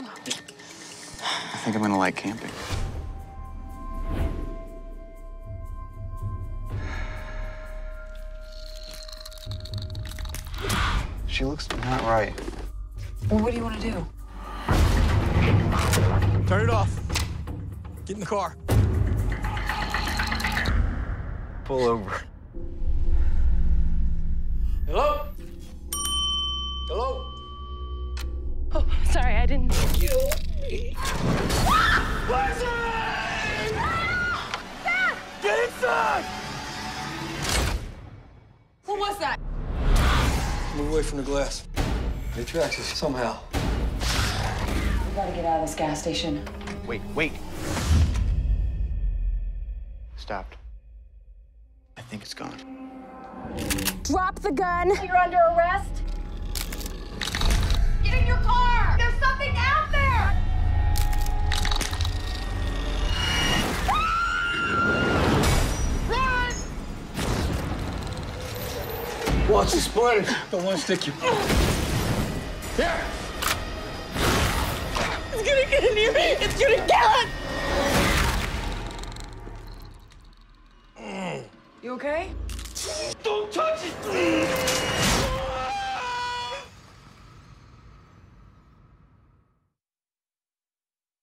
I think I'm gonna like camping. She looks not right. Well, what do you want to do? Turn it off. Get in the car. Pull over. Hello? Hello? Oh, sorry, I didn't. Kill me. Get inside! What was that? Move away from the glass. It tracks us somehow. We gotta get out of this gas station. Wait. Stopped. I think it's gone. Drop the gun. You're under arrest. Get in your car! There's something out there! Run! Watch the Splinter. Don't want to stick you. Here! It's gonna get in here. It's gonna kill us. You okay? Don't touch it!